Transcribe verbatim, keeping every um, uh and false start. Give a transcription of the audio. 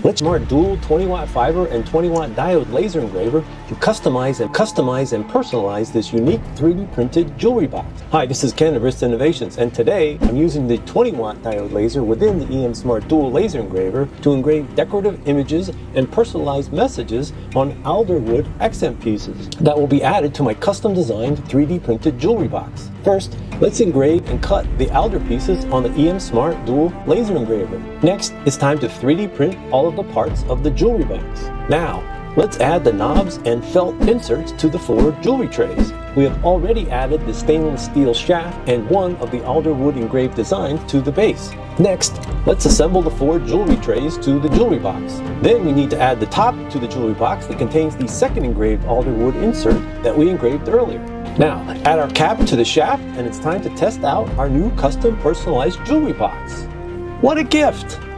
Let's smart dual twenty watt fiber and twenty watt diode laser engraver to customize and customize and personalize this unique three D printed jewelry box. Hi, this is Ken of Wrist Innovations, and today I'm using the twenty watt diode laser within the E M-Smart Dual Laser Engraver to engrave decorative images and personalized messages on alderwood accent pieces that will be added to my custom designed three D printed jewelry box. First, let's engrave and cut the alder pieces on the E M-Smart Dual Laser Engraver. Next, it's time to three D print all of the parts of the jewelry box. Now, let's add the knobs and felt inserts to the four jewelry trays. We have already added the stainless steel shaft and one of the alderwood engraved designs to the base. Next, let's assemble the four jewelry trays to the jewelry box. Then we need to add the top to the jewelry box that contains the second engraved alderwood insert that we engraved earlier. Now, add our cap to the shaft, and it's time to test out our new custom personalized jewelry box. What a gift!